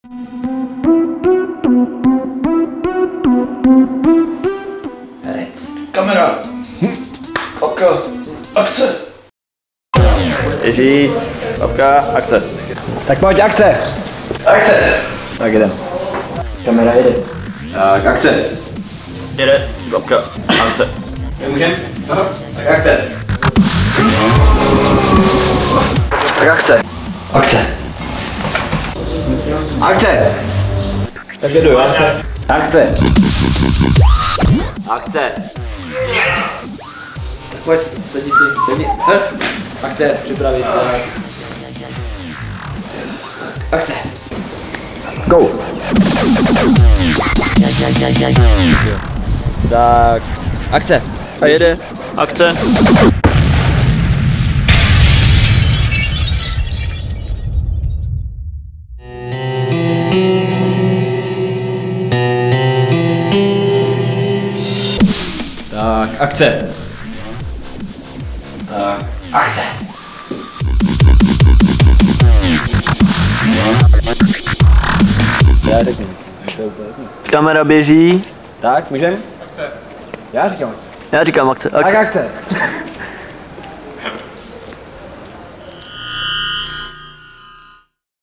Herec. Kamera. Klapka. Akce. Běží. Klapka. Akce. Tak pojď, akce. Akce. Tak jdem. Kamera jede. Tak akce. Jede. Klapka. Akce. Nemůžem? Aha. Tak akce. Tak akce. Akce. Akce. Tak jedu, akce. Akce. Akce. Tak pojď, sedni si, sedni. Akce, připravit se. Akce. Go. Tak. Akce. A jede. Akce. Tak, akce. Tak, Akce. Já řeknu. kamera běží. Tak, můžem? Akce. Já říkám. Já říkám akce. Tak Akce. akce.